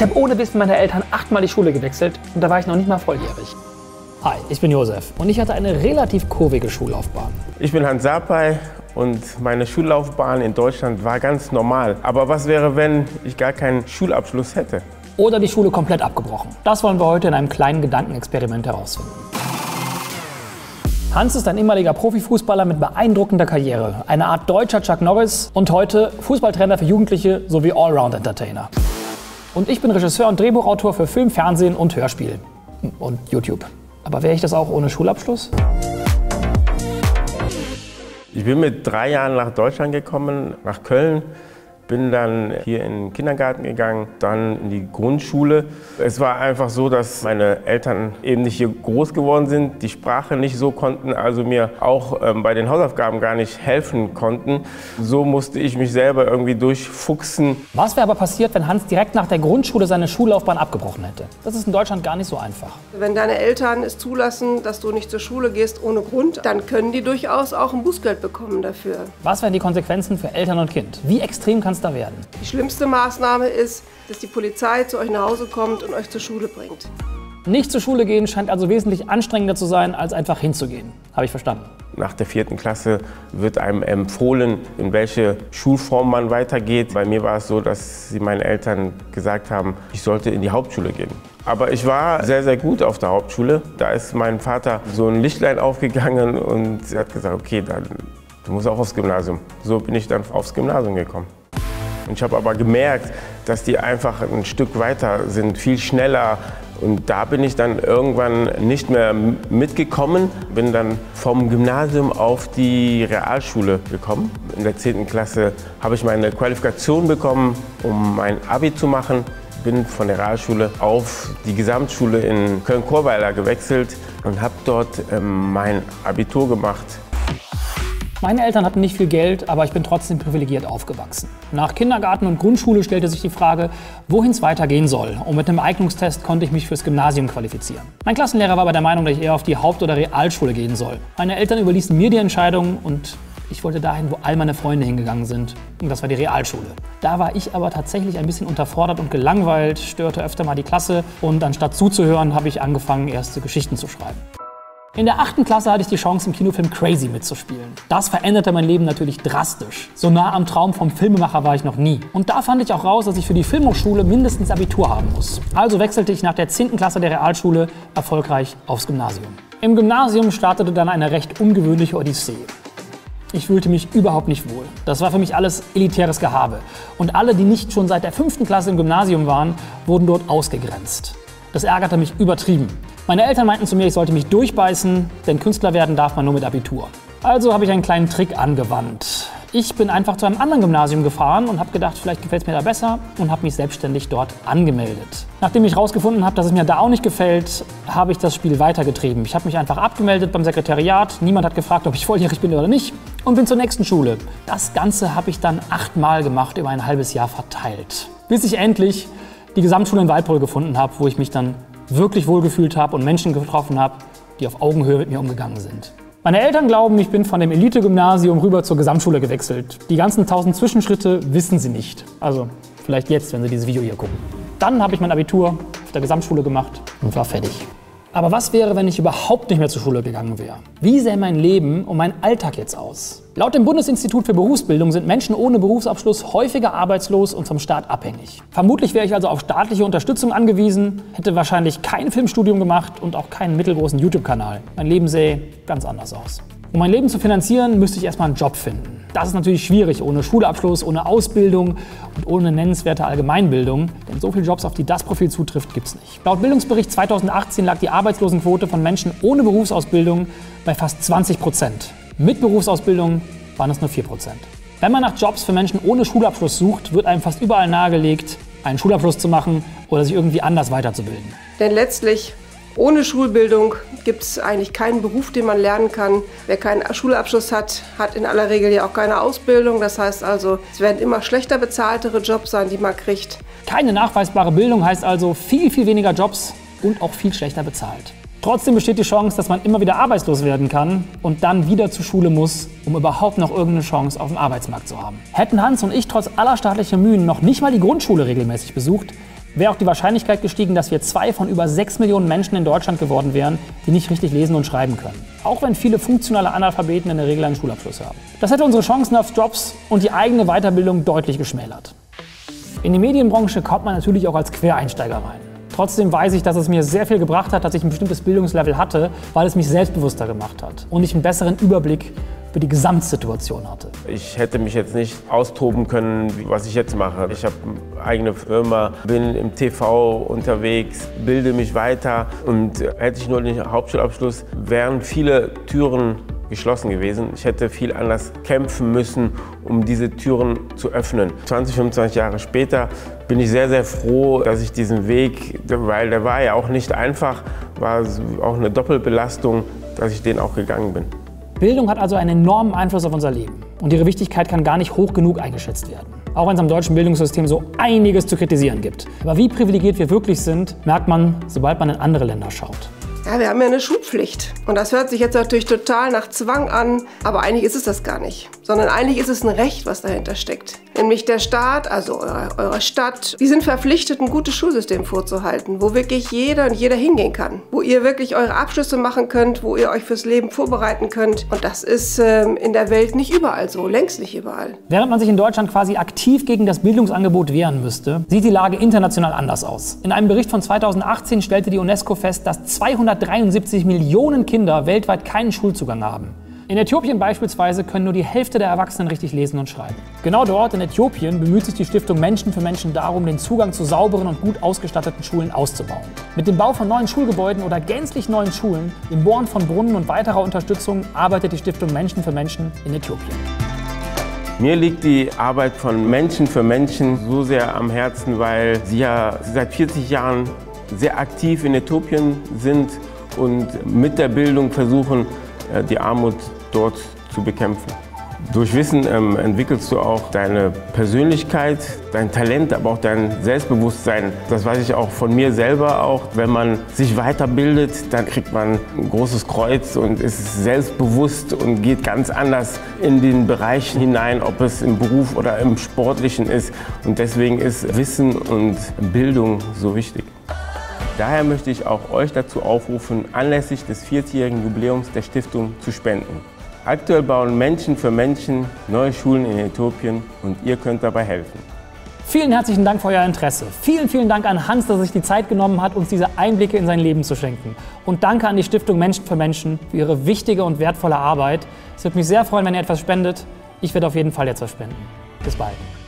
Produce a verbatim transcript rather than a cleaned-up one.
Ich habe ohne Wissen meiner Eltern achtmal die Schule gewechselt und da war ich noch nicht mal volljährig. Hi, ich bin Josef und ich hatte eine relativ kurvige Schullaufbahn. Ich bin Hans Sarpay und meine Schullaufbahn in Deutschland war ganz normal. Aber was wäre, wenn ich gar keinen Schulabschluss hätte? Oder die Schule komplett abgebrochen. Das wollen wir heute in einem kleinen Gedankenexperiment herausfinden. Hans ist ein ehemaliger Profifußballer mit beeindruckender Karriere, eine Art deutscher Chuck Norris und heute Fußballtrainer für Jugendliche sowie Allround-Entertainer. Und ich bin Regisseur und Drehbuchautor für Film, Fernsehen und Hörspiel. Und YouTube. Aber wäre ich das auch ohne Schulabschluss? Ich bin mit drei Jahren nach Deutschland gekommen, nach Köln. Bin dann hier in den Kindergarten gegangen, dann in die Grundschule. Es war einfach so, dass meine Eltern eben nicht hier groß geworden sind, die Sprache nicht so konnten, also mir auch ähm, bei den Hausaufgaben gar nicht helfen konnten. So musste ich mich selber irgendwie durchfuchsen. Was wäre aber passiert, wenn Hans direkt nach der Grundschule seine Schullaufbahn abgebrochen hätte? Das ist in Deutschland gar nicht so einfach. Wenn deine Eltern es zulassen, dass du nicht zur Schule gehst ohne Grund, dann können die durchaus auch ein Bußgeld bekommen dafür. Was wären die Konsequenzen für Eltern und Kind? Wie extrem kann es da werden? Die schlimmste Maßnahme ist, dass die Polizei zu euch nach Hause kommt und euch zur Schule bringt. Nicht zur Schule gehen scheint also wesentlich anstrengender zu sein, als einfach hinzugehen. Habe ich verstanden. Nach der vierten Klasse wird einem empfohlen, in welche Schulform man weitergeht. Bei mir war es so, dass sie meinen Eltern gesagt haben, ich sollte in die Hauptschule gehen. Aber ich war sehr, sehr gut auf der Hauptschule. Da ist mein Vater so ein Lichtlein aufgegangen und sie hat gesagt, okay, dann, du musst auch aufs Gymnasium. So bin ich dann aufs Gymnasium gekommen. Und ich habe aber gemerkt, dass die einfach ein Stück weiter sind, viel schneller. Und da bin ich dann irgendwann nicht mehr mitgekommen, bin dann vom Gymnasium auf die Realschule gekommen. In der zehnten Klasse habe ich meine Qualifikation bekommen, um mein Abi zu machen. Bin von der Realschule auf die Gesamtschule in Köln-Chorweiler gewechselt und habe dort ähm, mein Abitur gemacht. Meine Eltern hatten nicht viel Geld, aber ich bin trotzdem privilegiert aufgewachsen. Nach Kindergarten und Grundschule stellte sich die Frage, wohin es weitergehen soll. Und mit einem Eignungstest konnte ich mich fürs Gymnasium qualifizieren. Mein Klassenlehrer war aber der Meinung, dass ich eher auf die Haupt- oder Realschule gehen soll. Meine Eltern überließen mir die Entscheidung und ich wollte dahin, wo all meine Freunde hingegangen sind. Und das war die Realschule. Da war ich aber tatsächlich ein bisschen unterfordert und gelangweilt, störte öfter mal die Klasse und anstatt zuzuhören, habe ich angefangen, erste Geschichten zu schreiben. In der achten Klasse hatte ich die Chance, im Kinofilm Crazy mitzuspielen. Das veränderte mein Leben natürlich drastisch. So nah am Traum vom Filmemacher war ich noch nie. Und da fand ich auch raus, dass ich für die Filmhochschule mindestens Abitur haben muss. Also wechselte ich nach der zehnten Klasse der Realschule erfolgreich aufs Gymnasium. Im Gymnasium startete dann eine recht ungewöhnliche Odyssee. Ich fühlte mich überhaupt nicht wohl. Das war für mich alles elitäres Gehabe. Und alle, die nicht schon seit der fünften Klasse im Gymnasium waren, wurden dort ausgegrenzt. Das ärgerte mich übertrieben. Meine Eltern meinten zu mir, ich sollte mich durchbeißen, denn Künstler werden darf man nur mit Abitur. Also habe ich einen kleinen Trick angewandt. Ich bin einfach zu einem anderen Gymnasium gefahren und habe gedacht, vielleicht gefällt es mir da besser und habe mich selbstständig dort angemeldet. Nachdem ich herausgefunden habe, dass es mir da auch nicht gefällt, habe ich das Spiel weitergetrieben. Ich habe mich einfach abgemeldet beim Sekretariat, niemand hat gefragt, ob ich volljährig bin oder nicht und bin zur nächsten Schule. Das Ganze habe ich dann achtmal gemacht, über ein halbes Jahr verteilt. Bis ich endlich die Gesamtschule in Waldbröl gefunden habe, wo ich mich dann wirklich wohlgefühlt habe und Menschen getroffen habe, die auf Augenhöhe mit mir umgegangen sind. Meine Eltern glauben, ich bin von dem Elite-Gymnasium rüber zur Gesamtschule gewechselt. Die ganzen tausend Zwischenschritte wissen sie nicht. Also vielleicht jetzt, wenn sie dieses Video hier gucken. Dann habe ich mein Abitur auf der Gesamtschule gemacht und war fertig. Aber was wäre, wenn ich überhaupt nicht mehr zur Schule gegangen wäre? Wie sähe mein Leben und mein Alltag jetzt aus? Laut dem Bundesinstitut für Berufsbildung sind Menschen ohne Berufsabschluss häufiger arbeitslos und vom Staat abhängig. Vermutlich wäre ich also auf staatliche Unterstützung angewiesen, hätte wahrscheinlich kein Filmstudium gemacht und auch keinen mittelgroßen YouTube-Kanal. Mein Leben sähe ganz anders aus. Um mein Leben zu finanzieren, müsste ich erstmal einen Job finden. Das ist natürlich schwierig, ohne Schulabschluss, ohne Ausbildung und ohne nennenswerte Allgemeinbildung. Denn so viele Jobs, auf die das Profil zutrifft, gibt es nicht. Laut Bildungsbericht zweitausendachtzehn lag die Arbeitslosenquote von Menschen ohne Berufsausbildung bei fast zwanzig Prozent. Mit Berufsausbildung waren es nur vier Prozent. Wenn man nach Jobs für Menschen ohne Schulabschluss sucht, wird einem fast überall nahegelegt, einen Schulabschluss zu machen oder sich irgendwie anders weiterzubilden. Denn letztlich, ohne Schulbildung gibt es eigentlich keinen Beruf, den man lernen kann. Wer keinen Schulabschluss hat, hat in aller Regel ja auch keine Ausbildung. Das heißt also, es werden immer schlechter bezahltere Jobs sein, die man kriegt. Keine nachweisbare Bildung heißt also viel, viel weniger Jobs und auch viel schlechter bezahlt. Trotzdem besteht die Chance, dass man immer wieder arbeitslos werden kann und dann wieder zur Schule muss, um überhaupt noch irgendeine Chance auf dem Arbeitsmarkt zu haben. Hätten Hans und ich trotz aller staatlicher Mühen noch nicht mal die Grundschule regelmäßig besucht, Wäre auch die Wahrscheinlichkeit gestiegen, dass wir zwei von über sechs Millionen Menschen in Deutschland geworden wären, die nicht richtig lesen und schreiben können. Auch wenn viele funktionale Analphabeten in der Regel einen Schulabschluss haben. Das hätte unsere Chancen auf Jobs und die eigene Weiterbildung deutlich geschmälert. In die Medienbranche kommt man natürlich auch als Quereinsteiger rein. Trotzdem weiß ich, dass es mir sehr viel gebracht hat, dass ich ein bestimmtes Bildungslevel hatte, weil es mich selbstbewusster gemacht hat und ich einen besseren Überblick über die Gesamtsituation hatte. Ich hätte mich jetzt nicht austoben können, was ich jetzt mache. Ich habe eine eigene Firma, bin im T V unterwegs, bilde mich weiter und hätte ich nur den Hauptschulabschluss, wären viele Türen geschlossen gewesen. Ich hätte viel anders kämpfen müssen, um diese Türen zu öffnen. zwanzig, fünfundzwanzig Jahre später bin ich sehr, sehr froh, dass ich diesen Weg, weil der war ja auch nicht einfach, war auch eine Doppelbelastung, dass ich den auch gegangen bin. Bildung hat also einen enormen Einfluss auf unser Leben und ihre Wichtigkeit kann gar nicht hoch genug eingeschätzt werden. Auch wenn es am deutschen Bildungssystem so einiges zu kritisieren gibt. Aber wie privilegiert wir wirklich sind, merkt man, sobald man in andere Länder schaut. Ja, wir haben ja eine Schulpflicht. Und das hört sich jetzt natürlich total nach Zwang an, aber eigentlich ist es das gar nicht. Sondern eigentlich ist es ein Recht, was dahinter steckt. Nämlich der Staat, also eure, eure Stadt, die sind verpflichtet, ein gutes Schulsystem vorzuhalten, wo wirklich jeder und jeder hingehen kann. Wo ihr wirklich eure Abschlüsse machen könnt, wo ihr euch fürs Leben vorbereiten könnt. Und das ist ähm, in der Welt nicht überall so, längst nicht überall. Während man sich in Deutschland quasi aktiv gegen das Bildungsangebot wehren müsste, sieht die Lage international anders aus. In einem Bericht von zweitausendachtzehn stellte die UNESCO fest, dass zweihundertdreiundsiebzig Millionen Kinder weltweit keinen Schulzugang haben. In Äthiopien beispielsweise können nur die Hälfte der Erwachsenen richtig lesen und schreiben. Genau dort in Äthiopien bemüht sich die Stiftung Menschen für Menschen darum, den Zugang zu sauberen und gut ausgestatteten Schulen auszubauen. Mit dem Bau von neuen Schulgebäuden oder gänzlich neuen Schulen, dem Bohren von Brunnen und weiterer Unterstützung arbeitet die Stiftung Menschen für Menschen in Äthiopien. Mir liegt die Arbeit von Menschen für Menschen so sehr am Herzen, weil sie ja seit vierzig Jahren sehr aktiv in Äthiopien sind und mit der Bildung versuchen, die Armut dort zu bekämpfen. Durch Wissen ähm, entwickelst du auch deine Persönlichkeit, dein Talent, aber auch dein Selbstbewusstsein. Das weiß ich auch von mir selber auch. Wenn man sich weiterbildet, dann kriegt man ein großes Kreuz und ist selbstbewusst und geht ganz anders in den Bereich hinein, ob es im Beruf oder im Sportlichen ist. Und deswegen ist Wissen und Bildung so wichtig. Daher möchte ich auch euch dazu aufrufen, anlässlich des vierzigjährigen Jubiläums der Stiftung zu spenden. Aktuell bauen Menschen für Menschen neue Schulen in Äthiopien und ihr könnt dabei helfen. Vielen herzlichen Dank für euer Interesse. Vielen, vielen Dank an Hans, dass er sich die Zeit genommen hat, uns diese Einblicke in sein Leben zu schenken. Und danke an die Stiftung Menschen für Menschen für ihre wichtige und wertvolle Arbeit. Es würde mich sehr freuen, wenn ihr etwas spendet. Ich werde auf jeden Fall jetzt was spenden. Bis bald.